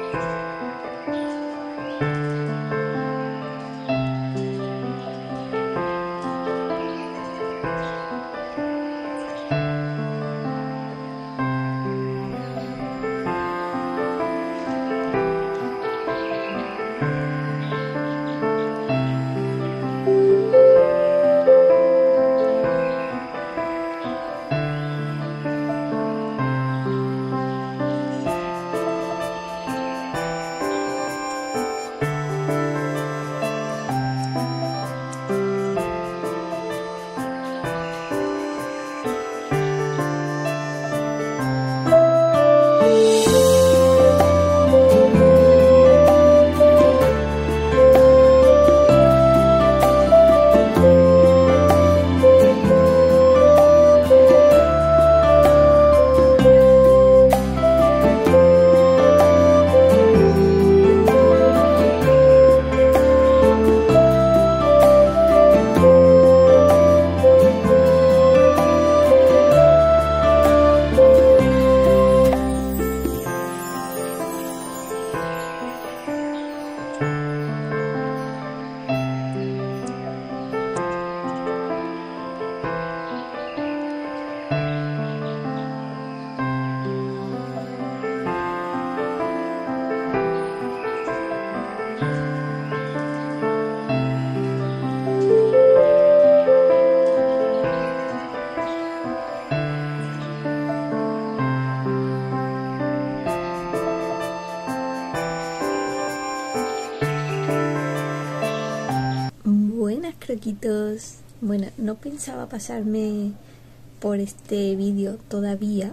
Croquitos. Bueno, no pensaba pasarme por este vídeo todavía,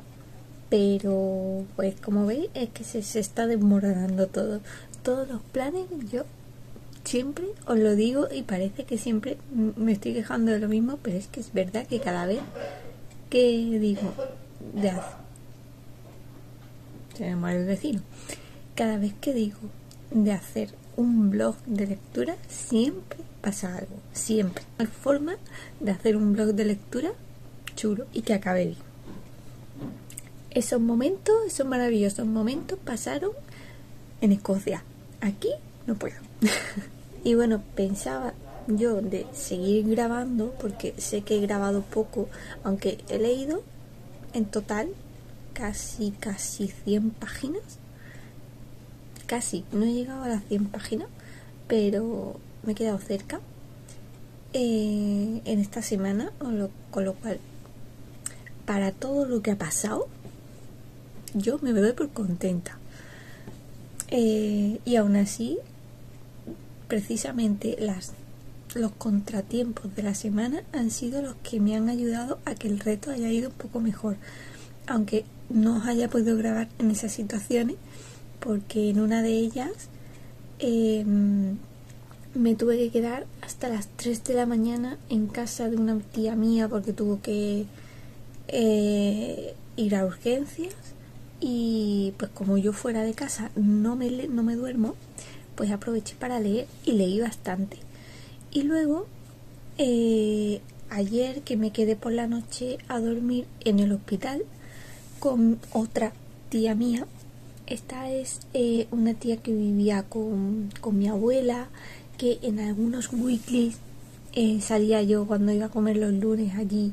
pero pues como veis es que se está desmoronando todo. Todos los planes, yo siempre os lo digo y parece que siempre me estoy quejando de lo mismo, pero es que es verdad que cada vez que digo de hacer, se me muere el vecino, cada vez que digo de hacer un blog de lectura siempre pasa algo, siempre. No hay forma de hacer un blog de lectura chulo y que acabe bien. Esos momentos, esos maravillosos momentos pasaron en Escocia. Aquí no puedo. Y bueno, pensaba yo de seguir grabando porque sé que he grabado poco, aunque he leído en total casi 100 páginas. Casi, no he llegado a las 100 páginas, pero me he quedado cerca en esta semana, con lo cual, para todo lo que ha pasado, yo me doy por contenta. Y aún así, precisamente los contratiempos de la semana han sido los que me han ayudado a que el reto haya ido un poco mejor, aunque no os haya podido grabar en esas situaciones, porque en una de ellas me tuve que quedar hasta las 3 de la mañana en casa de una tía mía porque tuvo que ir a urgencias, y pues como yo fuera de casa no me duermo, pues aproveché para leer y leí bastante. Y luego ayer que me quedé por la noche a dormir en el hospital con otra tía mía. Esta es una tía que vivía con mi abuela, que en algunos weeklies salía yo cuando iba a comer los lunes allí,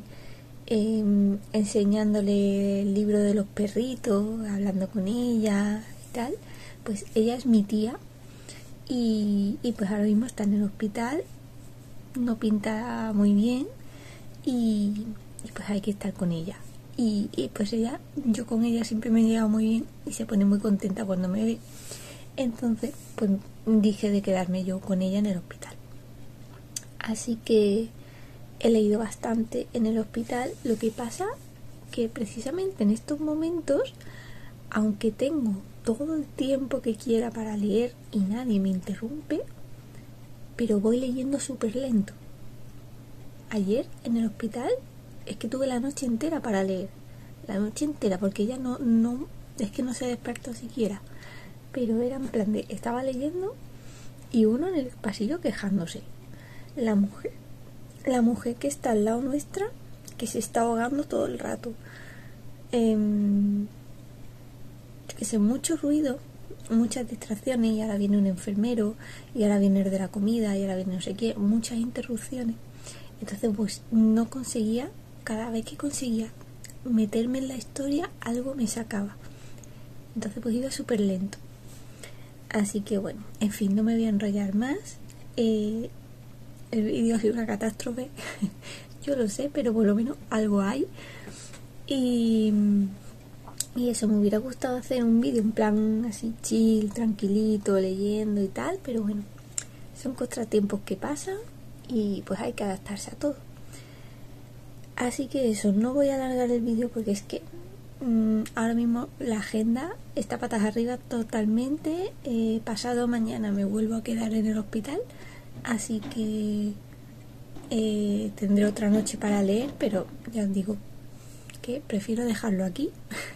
enseñándole el libro de los perritos, hablando con ella y tal. Pues ella es mi tía y pues ahora mismo está en el hospital, no pinta muy bien y pues hay que estar con ella. Y pues yo con ella siempre me he llevado muy bien y se pone muy contenta cuando me ve. Entonces pues dije de quedarme yo con ella en el hospital. Así que he leído bastante en el hospital. Lo que pasa que precisamente en estos momentos, aunque tengo todo el tiempo que quiera para leer y nadie me interrumpe, pero voy leyendo súper lento. Ayer en el hospital es que tuve la noche entera para leer, la noche entera, porque ella no es que no se despertó siquiera, pero era en plan de, estaba leyendo y uno en el pasillo quejándose, la mujer que está al lado nuestra, que se está ahogando todo el rato, que hace mucho ruido muchas distracciones, y ahora viene un enfermero, y ahora viene el de la comida, y ahora viene no sé qué, muchas interrupciones. Entonces pues no conseguía, cada vez que conseguía meterme en la historia, algo me sacaba. Entonces pues iba súper lento. Así que bueno, en fin, no me voy a enrollar más. El vídeo ha sido una catástrofe. Yo lo sé, pero por lo menos algo hay. Y eso, me hubiera gustado hacer un vídeo en plan así chill, tranquilito, leyendo y tal, pero bueno, son contratiempos que pasan y pues hay que adaptarse a todo. Así que eso, no voy a alargar el vídeo porque es que ahora mismo la agenda está patas arriba totalmente. Pasado mañana me vuelvo a quedar en el hospital, así que tendré otra noche para leer, pero ya os digo que prefiero dejarlo aquí.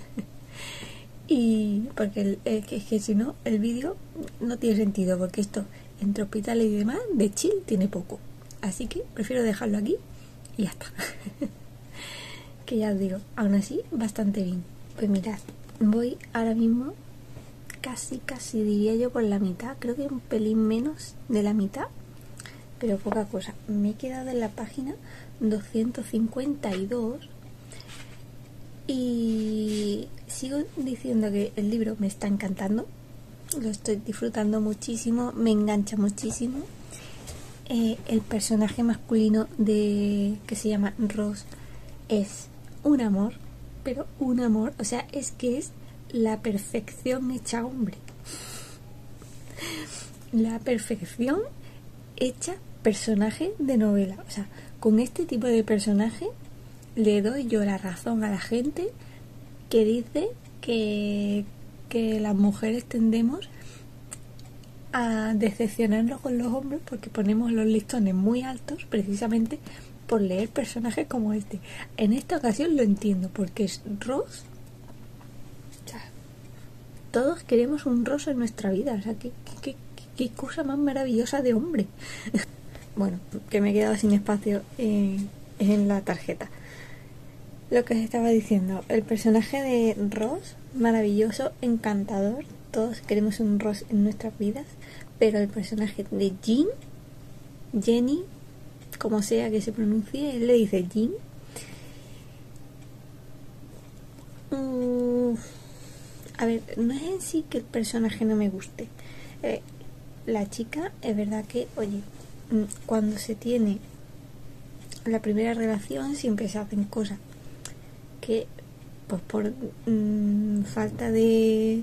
Y porque es que si no el vídeo no tiene sentido, porque esto entre hospitales y demás de chill tiene poco, así que prefiero dejarlo aquí y ya está. Que ya os digo, aún así bastante bien. Pues mirad, voy ahora mismo casi diría yo por la mitad, creo que un pelín menos de la mitad, pero poca cosa. Me he quedado en la página 252 y sigo diciendo que el libro me está encantando, lo estoy disfrutando muchísimo, me engancha muchísimo. El personaje masculino que se llama Ross es un amor, pero un amor, o sea, es que es la perfección hecha hombre. La perfección hecha personaje de novela. O sea, con este tipo de personaje le doy yo la razón a la gente que dice que las mujeres tendemos a decepcionarnos con los hombres porque ponemos los listones muy altos precisamente por leer personajes como este. En esta ocasión lo entiendo, porque es Ross. O sea, todos queremos un Ross en nuestra vida. O sea, qué cosa más maravillosa de hombre. Bueno, que me he quedado sin espacio en la tarjeta. Lo que os estaba diciendo, el personaje de Ross, maravilloso, encantador. Todos queremos un Ross en nuestras vidas, pero el personaje de Jenny, como sea que se pronuncie, él le dice Jean. A ver, no es en sí que el personaje no me guste. La chica, es verdad que, oye, cuando se tiene la primera relación siempre se hacen cosas que, pues por falta de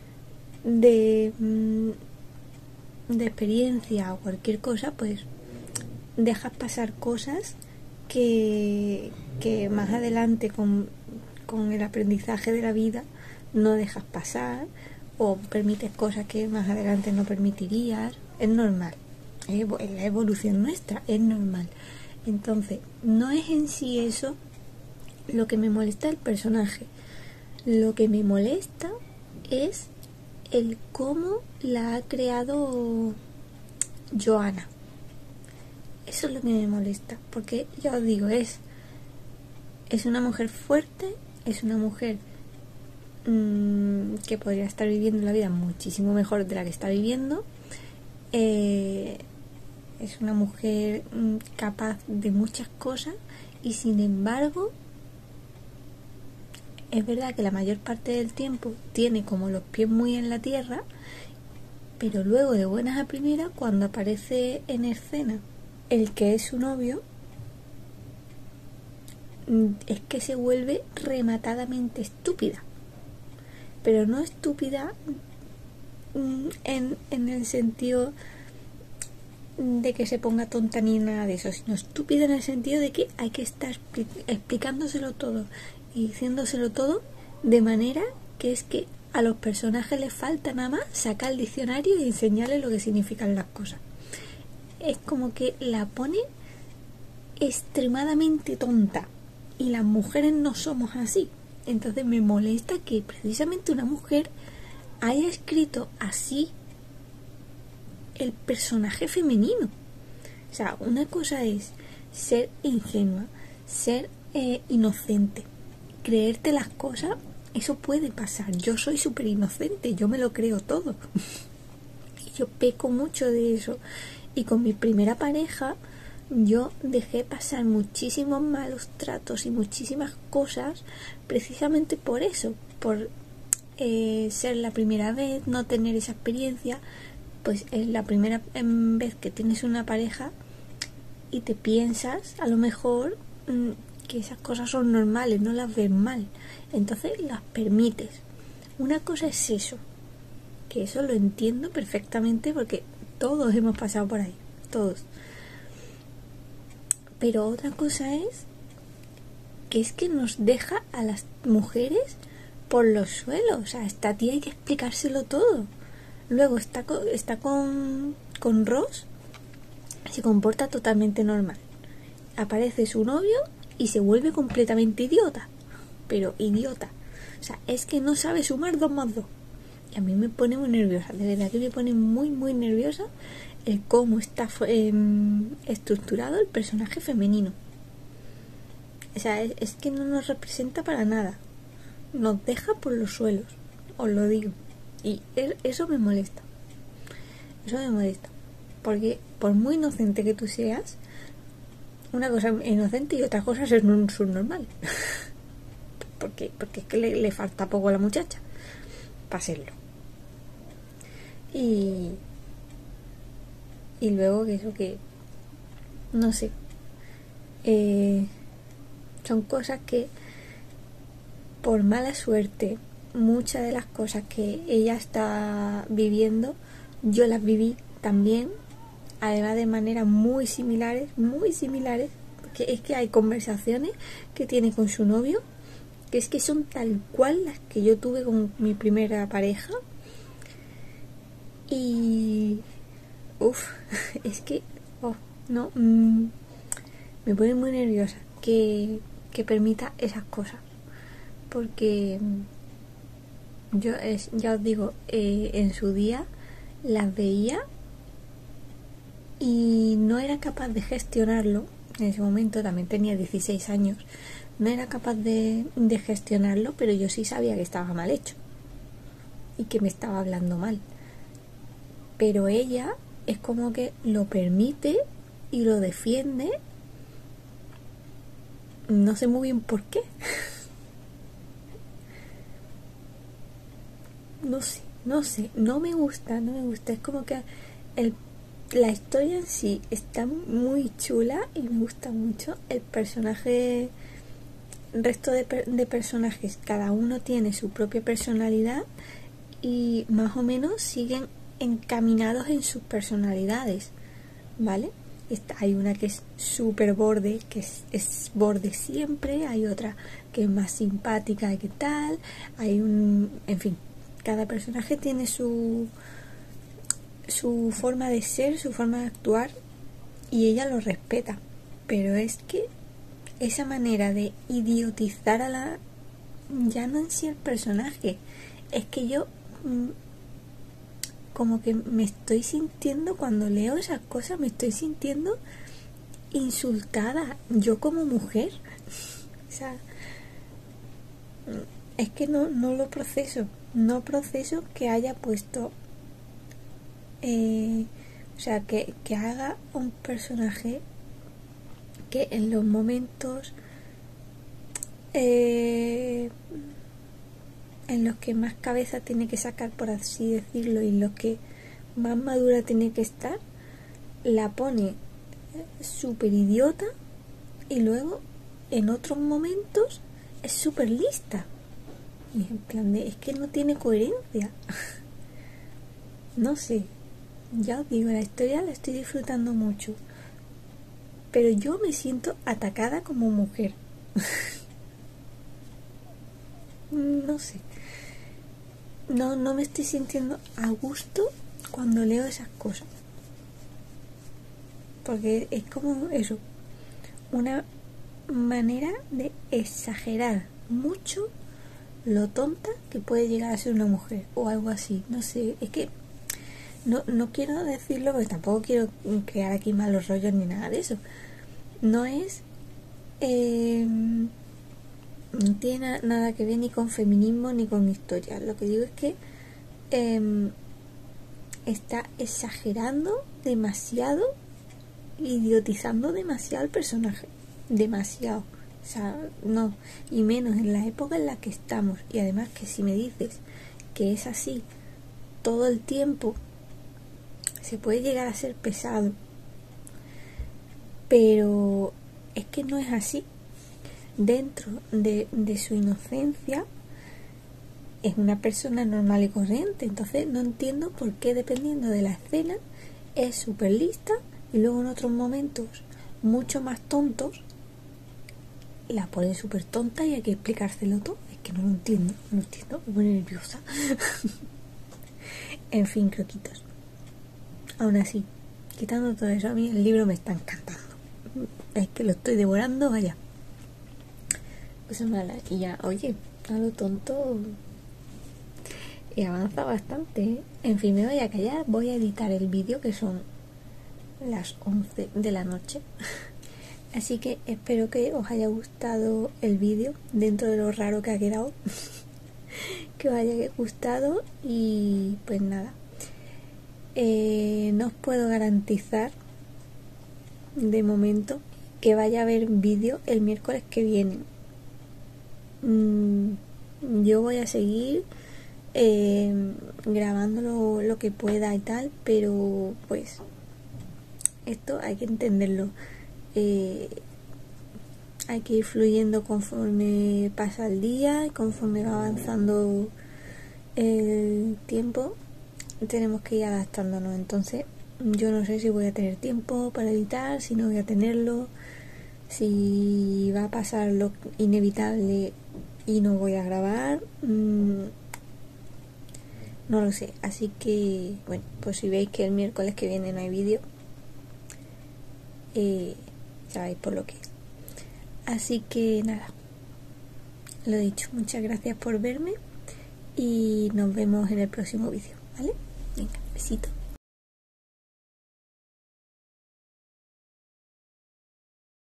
experiencia o cualquier cosa, pues dejas pasar cosas que más adelante con el aprendizaje de la vida no dejas pasar, o permites cosas que más adelante no permitirías. Es normal, es la evolución nuestra, es normal. Entonces no es en sí eso lo que me molesta del personaje. Lo que me molesta es el cómo la ha creado Joanna. Eso es lo que me molesta, porque ya os digo, es una mujer fuerte, es una mujer que podría estar viviendo la vida muchísimo mejor de la que está viviendo. Es una mujer capaz de muchas cosas, y sin embargo es verdad que la mayor parte del tiempo tiene como los pies muy en la tierra, pero luego de buenas a primeras, cuando aparece en escena el que es su novio, es que se vuelve rematadamente estúpida. Pero no estúpida en el sentido de que se ponga tonta ni nada de eso, sino estúpida en el sentido de que hay que estar explicándoselo todo y diciéndoselo todo de manera que es que a los personajes les falta nada más sacar el diccionario y enseñarles lo que significan las cosas. Es como que la pone extremadamente tonta, y las mujeres no somos así. Entonces me molesta que precisamente una mujer haya escrito así el personaje femenino. O sea, una cosa es ser ingenua, ser inocente, creerte las cosas eso puede pasar. Yo soy súper inocente, yo me lo creo todo. Y yo peco mucho de eso. Y con mi primera pareja yo dejé pasar muchísimos malos tratos y muchísimas cosas precisamente por eso, por ser la primera vez, no tener esa experiencia. Pues es la primera vez que tienes una pareja y te piensas a lo mejor que esas cosas son normales, no las ves mal, entonces las permites. Una cosa es eso, que eso lo entiendo perfectamente porque todos hemos pasado por ahí, todos. Pero otra cosa es que nos deja a las mujeres por los suelos. O sea, a esta tía hay que explicárselo todo. Luego está con Ross, se comporta totalmente normal. Aparece su novio y se vuelve completamente idiota. Pero idiota. O sea, es que no sabe sumar 2 más 2. Y a mí me pone muy nerviosa. De verdad que me pone muy, muy nerviosa el cómo está estructurado el personaje femenino. O sea, es que no nos representa para nada. Nos deja por los suelos. Os lo digo. Y eso me molesta. Eso me molesta. Porque por muy inocente que tú seas, una cosa es inocente y otra cosa es un subnormal. porque es que le falta poco a la muchacha para serlo. Y luego que eso que no sé, son cosas que por mala suerte muchas de las cosas que ella está viviendo yo las viví también, además de maneras muy similares, porque es que hay conversaciones que tiene con su novio que es que son tal cual las que yo tuve con mi primera pareja. Y es que no, me pone muy nerviosa que permita esas cosas, porque yo ya os digo, en su día las veía y no era capaz de gestionarlo. En ese momento también tenía 16 años, no era capaz de gestionarlo, pero yo sí sabía que estaba mal hecho y que me estaba hablando mal. Pero ella es como que lo permite y lo defiende. No sé muy bien por qué. No sé, no me gusta. Es como que la historia en sí está muy chula y me gusta mucho. El personaje, el resto de personajes, cada uno tiene su propia personalidad y más o menos siguen encaminados en sus personalidades, ¿vale? Hay una que es súper borde, que es borde siempre, hay otra que es más simpática, que tal, en fin, cada personaje tiene su forma de ser, su forma de actuar y ella lo respeta, pero es que esa manera de idiotizar ya no en sí el personaje, es que yo como que me estoy sintiendo, cuando leo esas cosas, me estoy sintiendo insultada, yo como mujer. O sea, es que no lo proceso. No proceso que haya puesto, o sea, que haga un personaje que en los momentos en los que más cabeza tiene que sacar, por así decirlo, y en los que más madura tiene que estar, la pone súper idiota y luego en otros momentos es súper lista. Y en plan es que no tiene coherencia. No sé, ya os digo, la historia la estoy disfrutando mucho, pero yo me siento atacada como mujer. No sé, no me estoy sintiendo a gusto cuando leo esas cosas, porque es como eso, una manera de exagerar mucho lo tonta que puede llegar a ser una mujer o algo así. No sé, es que no quiero decirlo porque tampoco quiero crear aquí malos rollos ni nada de eso. No es no tiene nada que ver ni con feminismo ni con historia. Lo que digo es que está exagerando demasiado, idiotizando demasiado el personaje, demasiado. O sea, no, y menos en la época en la que estamos. Y además que si me dices que es así todo el tiempo, se puede llegar a ser pesado, pero es que no es así. Dentro de su inocencia es una persona normal y corriente. Entonces no entiendo por qué, dependiendo de la escena, es súper lista y luego en otros momentos mucho más tontos la pone súper tonta y hay que explicárselo todo. Es que no lo entiendo, me pone nerviosa. En fin, croquitos, aún así, quitando todo eso, a mí el libro me está encantando. Es que lo estoy devorando, vaya. Pues mala. Y ya, oye, a lo tonto he avanzado bastante, ¿eh? En fin, me voy a callar, voy a editar el vídeo, que son las 11 de la noche. Así que espero que os haya gustado el vídeo, dentro de lo raro que ha quedado. Que os haya gustado y pues nada. No os puedo garantizar de momento que vaya a haber vídeo el miércoles que viene. Yo voy a seguir grabando lo que pueda y tal, pero pues esto hay que entenderlo. Hay que ir fluyendo conforme pasa el día y conforme va avanzando el tiempo, tenemos que ir adaptándonos. Entonces yo no sé si voy a tener tiempo para editar, si no voy a tenerlo, si va a pasar lo inevitable y no voy a grabar, no lo sé. Así que bueno, pues si veis que el miércoles que viene no hay vídeo, sabéis por lo que es. Así que nada, lo dicho, muchas gracias por verme y nos vemos en el próximo vídeo, ¿vale? Venga, besito.